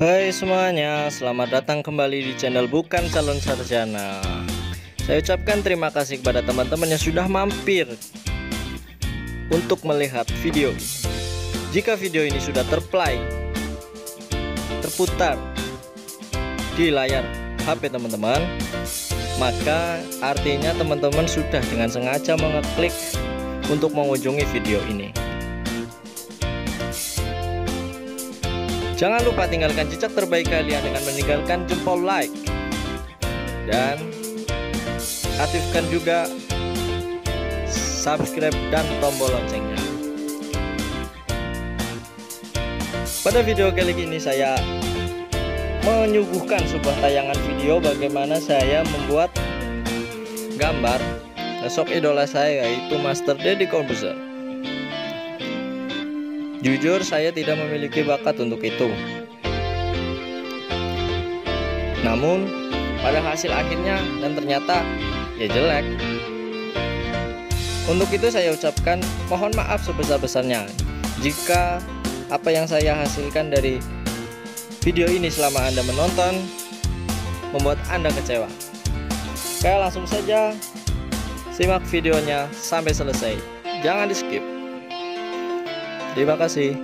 Hai semuanya, selamat datang kembali di channel Bukan Calon Sarjana. Saya ucapkan terima kasih kepada teman-teman yang sudah mampir untuk melihat video ini. Jika video ini sudah terplay, terputar di layar HP teman-teman, maka artinya teman-teman sudah dengan sengaja mengeklik untuk mengunjungi video ini. Jangan lupa tinggalkan jejak terbaik kalian dengan meninggalkan jempol like dan aktifkan juga subscribe dan tombol loncengnya. Pada video kali ini saya menyuguhkan sebuah tayangan video bagaimana saya membuat gambar sosok idola saya, yaitu Master Deddy Corbuzier. Jujur saya tidak memiliki bakat untuk itu. Namun pada hasil akhirnya dan ternyata ya jelek. Untuk itu saya ucapkan mohon maaf sebesar-besarnya jika apa yang saya hasilkan dari video ini selama Anda menonton membuat Anda kecewa. Oke, langsung saja simak videonya sampai selesai. Jangan di skip. Terima kasih.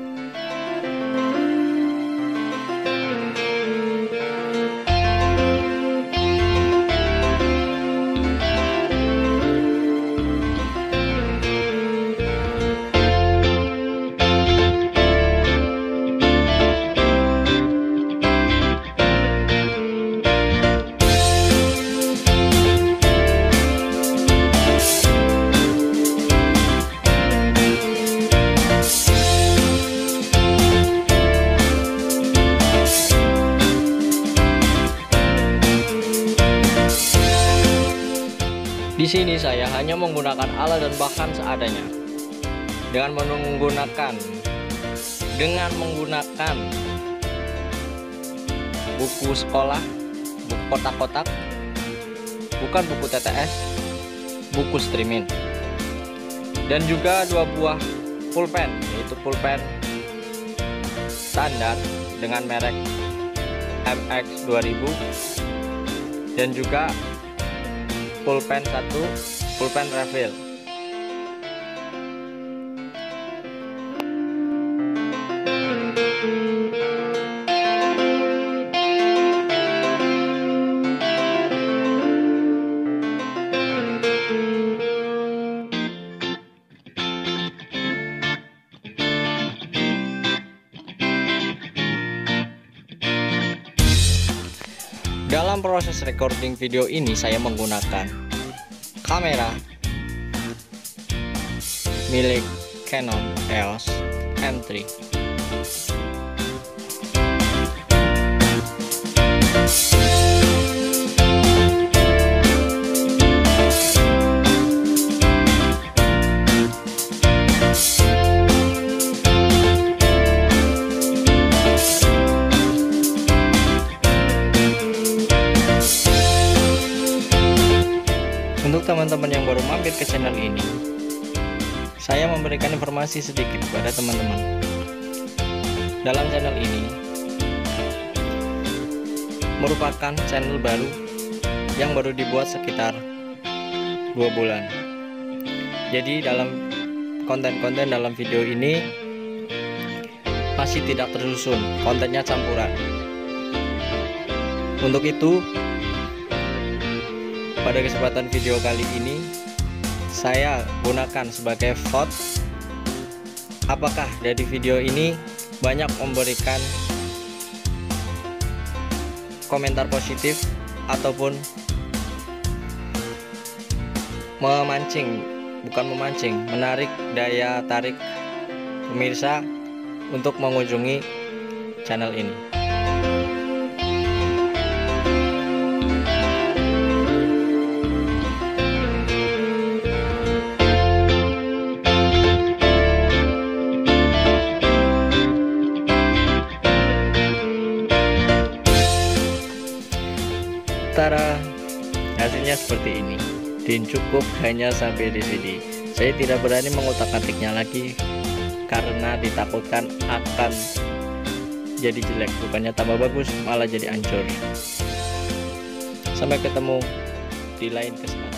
Di sini saya hanya menggunakan alat dan bahan seadanya. Dengan menggunakan buku sekolah, buku kotak-kotak, bukan buku TTS, buku streaming, dan juga 2 buah pulpen, yaitu pulpen standar dengan merek MX 2000 dan juga pulpen 1, pulpen refill. Dalam proses recording video ini saya menggunakan kamera milik Canon EOS M3. Untuk teman-teman yang baru mampir ke channel ini, saya memberikan informasi sedikit kepada teman-teman. Dalam channel ini merupakan channel baru yang baru dibuat sekitar 2 bulan. Jadi dalam konten-konten dalam video ini masih tidak tersusun, kontennya campuran. Untuk itu pada kesempatan video kali ini saya gunakan sebagai vote apakah dari video ini banyak memberikan komentar positif ataupun menarik daya tarik pemirsa untuk mengunjungi channel ini. Hasilnya seperti ini, dan cukup hanya sampai di sini. Saya tidak berani mengutak-atiknya lagi karena ditakutkan akan jadi jelek, bukannya tambah bagus malah jadi hancur. Sampai ketemu di lain kesempatan.